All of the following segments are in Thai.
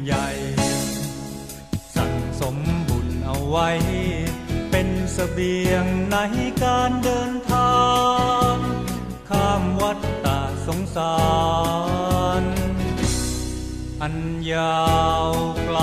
ใหญ่สั่งสมบุญเอาไว้เป็นเสบียงในการเดินทางข้ามวัฏฏะสงสารอันยาวไกล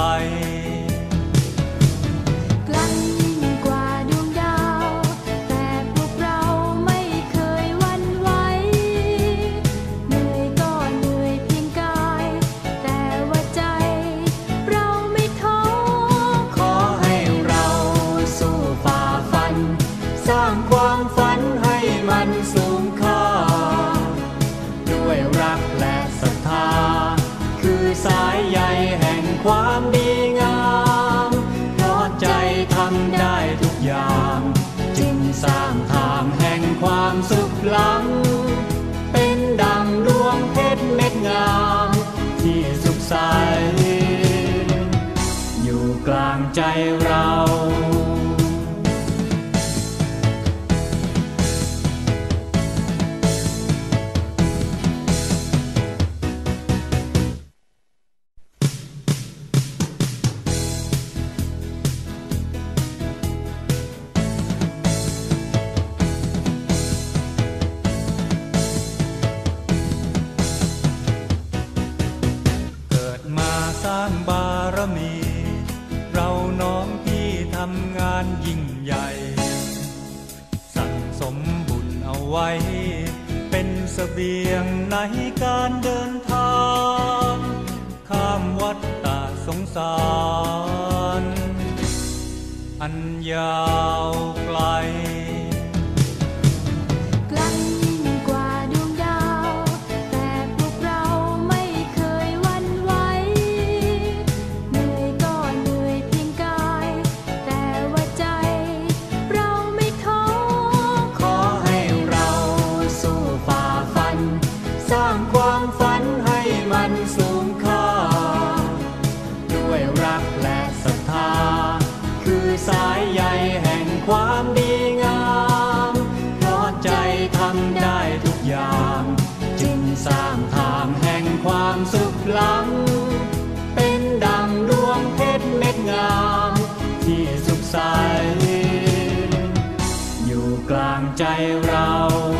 สายใยแห่งความดีงามเพราะใจทำได้ทุกอย่างจึงสร้างทางแห่งความสุขล้ำเป็นดังดวงเพชรเม็ดงามที่สุขใสอยู่กลางใจเราสร้างบารมีเราน้องพี่ทำงานยิ่งใหญ่สั่งสมบุญเอาไว้เป็นเสบียงในการเดินทางข้ามวัฏฏะสงสารอันยาวไกลสายใยแห่งความดีงามเพราะใจทำได้ทุกอย่างจึงสร้างทางแห่งความสุขล้ำเป็นดังดวงเพชรเม็ดงามที่สุขใสอยู่กลางใจเรา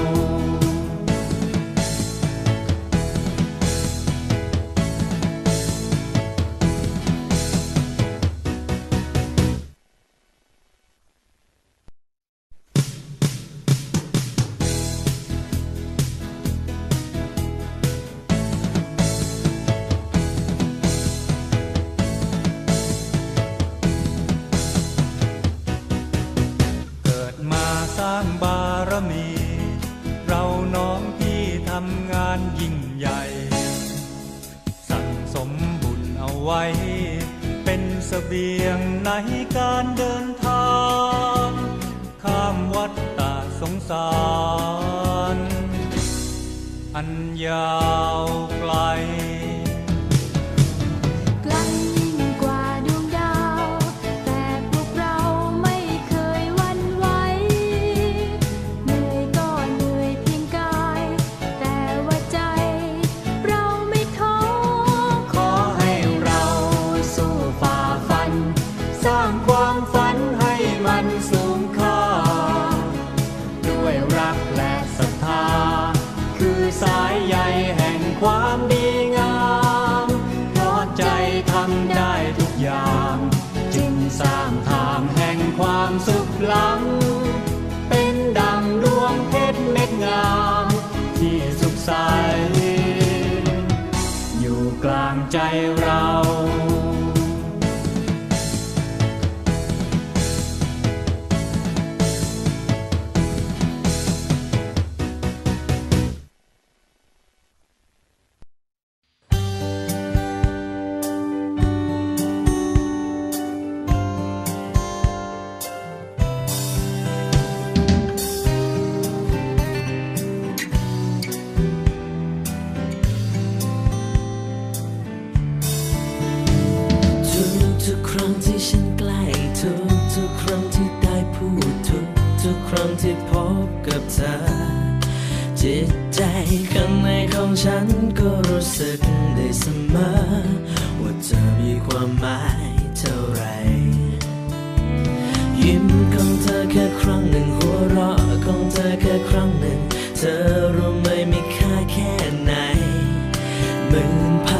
สร้างบารมีเราน้องพี่ทำงานยิ่งใหญ่สั่งสมบุญเอาไว้เป็นเสบียงในการเดินทางข้ามวัฏฏะสงสารอันยาวไกลสายใยแห่งความดีงามเพราะใจทำได้ทุกอย่างจึงสร้างทางแห่งความสุขล้ำเป็นดังดวงเพชรเม็ดงามที่สุขใสอยู่กลางใจเราทุกครั้งที่ฉันใกล้ทุกครั้งที่ได้พูดทุกครั้งที่พบกับเธอจิตใจข้างในของฉันก็รู้สึกได้เสมอว่าเธอมี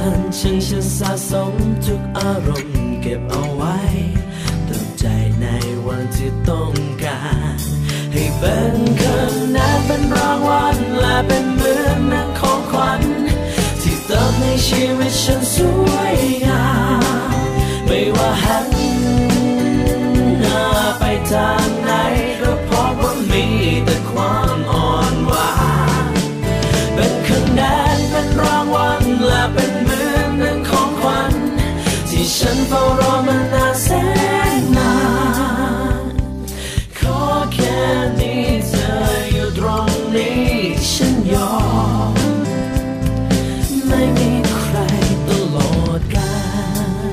นฉันสะสมทุกอารมณ์เก็บเอาไว้เติมใจในวันที่ต้องการให้เป็นคะแนนเป็นรางวัลและเป็นเหมือนนักของขวัญที่เติมในชีวิตฉันสวยงามไม่ว่าหันหน้าไปทางไหนก็พบว่ามีแต่ความอ่อนหวานเป็นคะแนนเป็นรางวัลและเป็นเหมือนหนึ่งของขวัญที่ฉันเฝ้ารอมานานแสนนานขอแค่นี้เธออยู่ตรงนี้ฉันยอมไม่มีใครตลอดกาล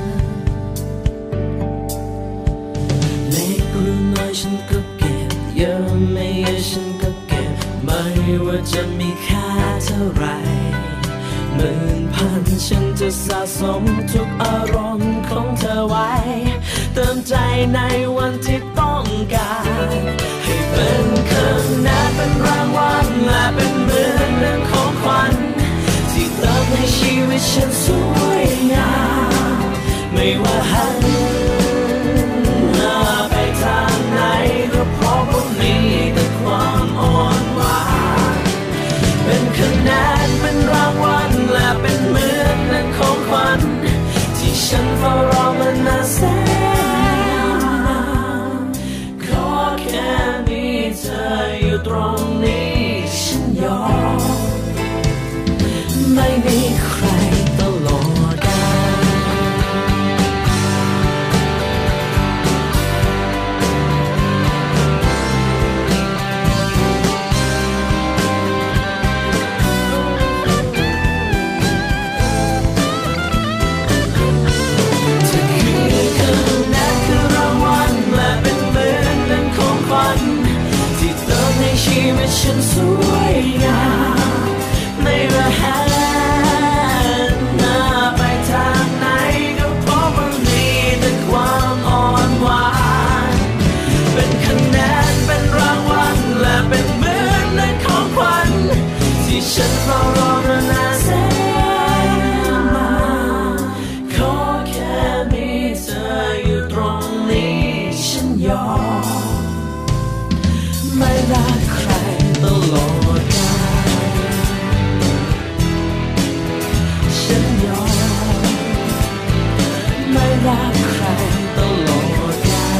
เล็กหรือน้อยฉันก็เก็บเยอะไม่เยอะฉันก็เก็บไม่ว่าจะมีค่าเท่าไรหมื่นพันฉันจะสะสมทุกอารมณ์ของเธอไว้เติมใจในวันที่ต้องการให้เป็นคะแนนเป็นรางวัลและเป็นเหมือนเรื่องของขวัญที่เติมให้ชีวิตฉันสวยงามไม่ว่าหันหน้าไปทางไหนก็เพราะว่ามีแต่ความอ่อนหวานเป็นคะแนนเป็นรางวัลและเป็นเหมือนหนึ่งของขวัญที่ฉันเฝ้ารอมานานแสนนานขอแค่นี้เธออยู่ตรงนี้ฉันยอมไม่มีใครตลอดกาชีวิตฉันสวยงามไม่ว่าหันหน้าไปทางไหนก็เพราะว่ามีแต่ความอ่อนหวานเป็นคะแนนเป็นรางวัลและเป็นเหมือนในของขวัญที่ฉันเฝ้ารอมานานแสนนานขอแค่มีเธออยู่ตรงนี้ฉันยอมไม่รักใครตลอดกาลฉันยอมไม่รักใครตลอดกา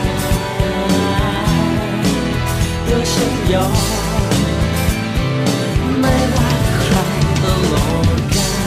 ลโดยฉันยอมไม่รักใครตลอดกาล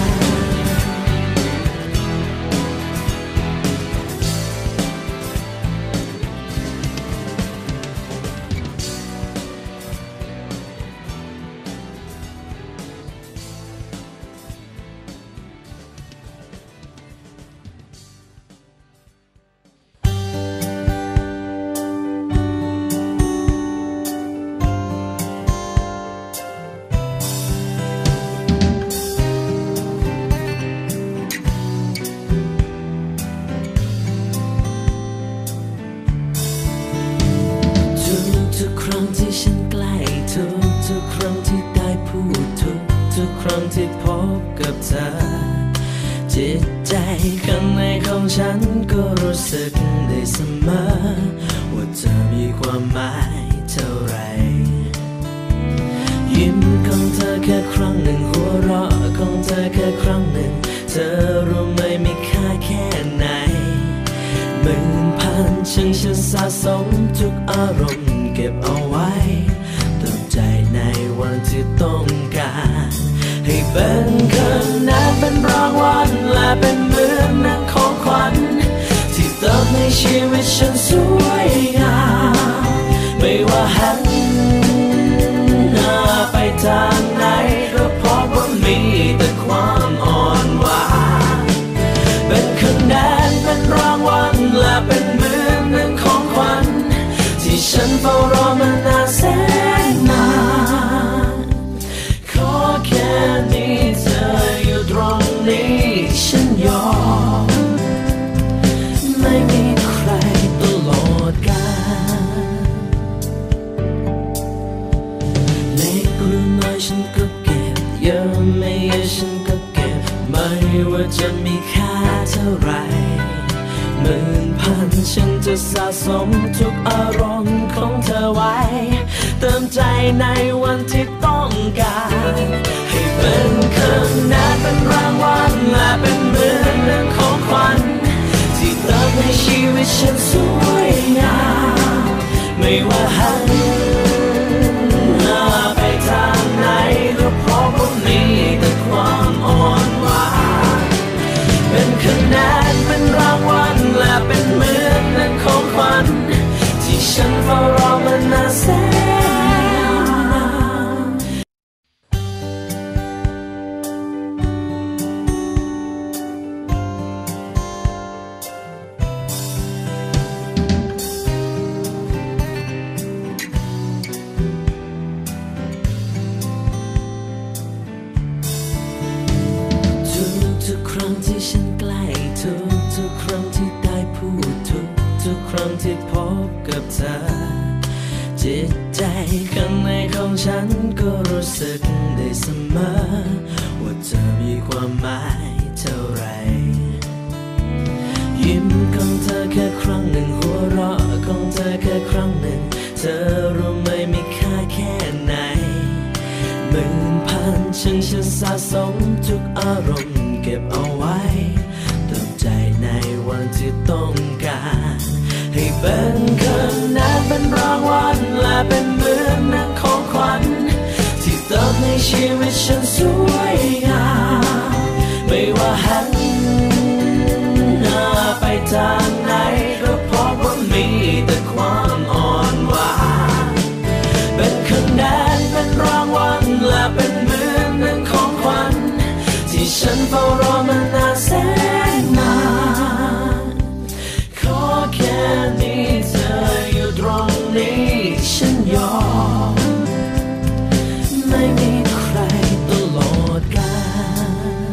ทุกครั้งที่ฉันใกล้ทุกครั้งที่ได้พูดทุกครั้งที่พบกับเธอจิตใจข้างในของฉันก็รู้สึกได้เสมอว่าเธอมีความหมายเท่าไรยิ้มของเธอแค่ครั้งหนึ่งหัวเราะของเธอแค่ครั้งหนึ่งเธอรู้ไหมมีค่าแค่ไหนหมื่นพันฉันสะสมทุกอารมณ์เก็บเอาไว้เติมใจในวันที่ต้องการให้เป็นคะแนนเป็นรางวัลและเป็นเหมือนหนึ่งของขวัญที่เติมในชีวิตฉันสวยงามไม่ว่าหันหน้าไปทางไหนก็เพราะว่ามีแต่ความอ่อนหวานเป็นคะแนนเป็นรางวัลและเป็นเหมือนหนึ่งของขวัญที่ฉันเฝ้ารอมานานแสนนานขอแค่นี้เธออยู่ตรงนี้ฉันยอมไม่มีใครตลอดกาลเล็กหรือน้อยฉันก็ไม่ว่าจะมีค่าเท่าไรหมื่นพันฉันจะสะสมทุกอารมณ์ของเธอไว้เติมใจในวันที่ต้องการให้เป็นคืนนั้นเป็นรางวัลและเป็นเหมือนเรื่องของขวัญที่เติมให้ชีวิตฉันสวยงามไม่ว่าหันหน้าไปทางไหนก็เพราะว่ามีแต่ความอ่อนหวานเป็นคะแนนเป็นรางวัลและเป็นเหมือนเรื่องของขวัญที่ฉันเฝ้ารอมานานแสนนานทุกครั้งที่ฉันใกล้ทุกครั้งที่ได้พูดทุกครั้งที่พบกับเธอจิตใจข้างในของฉันก็รู้สึกได้เสมอว่าเธอมีความหมายเท่าไรยิ้มของเธอแค่ครั้งหนึ่งหัวเราะของเธอแค่ครั้งหนึ่งเธอรู้ไหมมีค่าแค่ไหนหมื่นพันฉันสะสมทุกอารมณ์เก็บเอาไว้เติมใจในวันที่ต้องการให้เป็นคืนนั้นเป็นรางวัลและเป็นเหมือนหนังของขวัญที่เติมให้ชีวิตฉันสวยงามไม่ว่าหันหน้าไปทางไหนก็เพราะว่ามีแต่ความอ่อนหวานเป็นคะแนนเป็นรางวัลและเป็นเหมือนหนังของขวัญที่ฉันเฝ้ารอมานานแสนนานขอแค่มีเธออยู่ตรงนี้ฉันยอมไม่มีใครตลอดกาล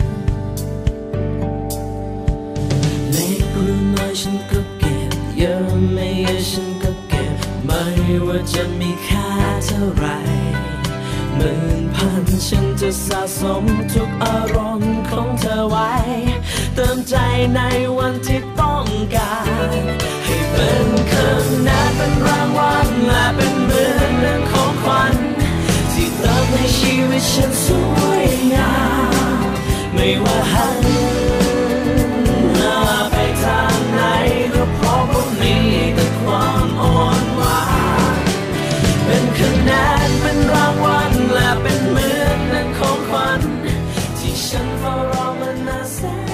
เล็กหรือน้อยฉันก็เก็บเยอะไม่เยอะฉันก็เก็บไม่ว่าจะมีค่าเท่าไรหมื่นพันฉันจะสะสมทุกอารมณ์ของเธอไว้เติมใจในวันที่ต้องการให้เป็นคืนนั้นเป็นรางวัลและเป็นเหมือนเรื่องของขวัญที่เติมให้ชีวิตฉันสวยงามไม่ว่าหันหน้าไปทางไหนก็เพราะว่ามีแต่ความอ่อนหวานเป็นคะแนนเป็นรางวัลและเป็นเหมือนหนังของขวัญที่ฉันเฝ้ารอมานานแสน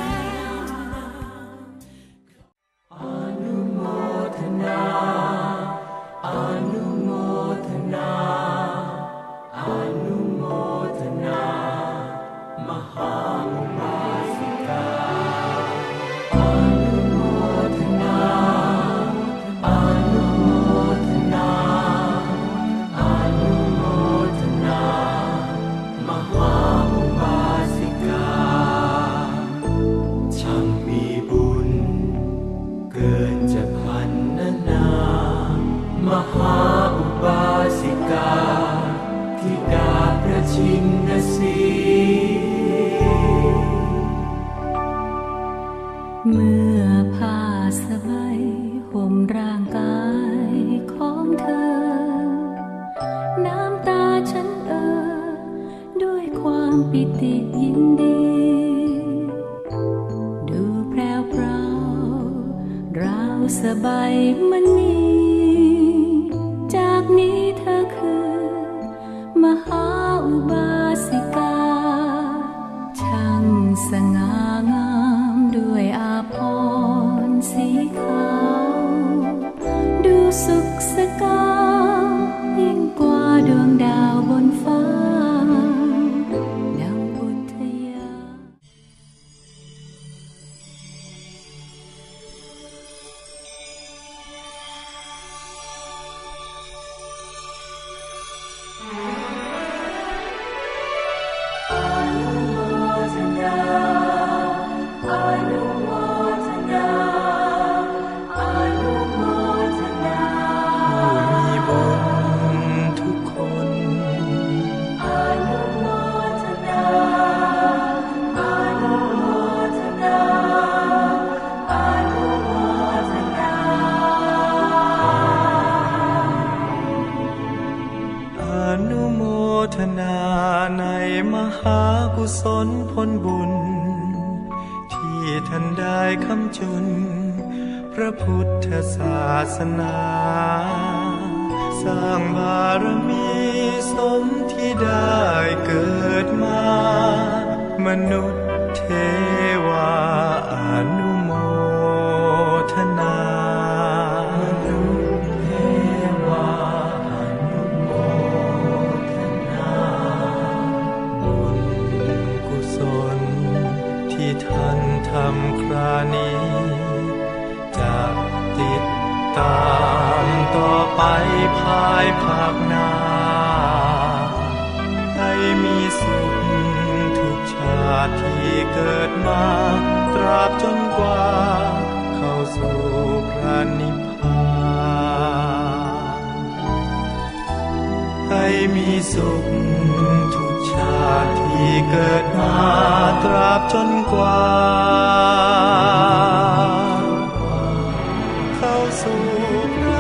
อนุโมทนาอนุโมทนาอนุโมทนามหาอุบาสิกาอนุโมทนาอนุโมทนาอนุโมทนามหาอุบาสิกาช่างมีบุญเกินจะพันนามหาอุบาสิกาธิดาพระชินสีเมื่อผ้าสบายห่มร่างกายของเธอน้ำตาฉันด้วยความปิติยินดีดูแพรวพราวราวสบายมันนีจากนี้เธอคือมหาอุบาสิกาช่างสง่างามด้วยอาภรณ์สีขาวดูสุขสกาวยิ่งกว่าดวงดาวบนฟ้าดังพุทธยาอกุศลผลบุญที่ท่านได้คำจุนพระพุทธศาสนาสร้างบารมีสมที่ได้เกิดมามนุษย์เทวาอนุโมทนามนุษย์เทวาอนุโมทนาบุญกุศลที่ท่านทำครานี้จะติดตามต่อไปภายภาคหน้าให้มีสุขทุกชาติที่เกิดมาตราบจนกว่าเข้าสู่พระนิพพานให้มีสุขทุกชาติที่เกิดมาตราบจนกว่าเข้าสู่พระ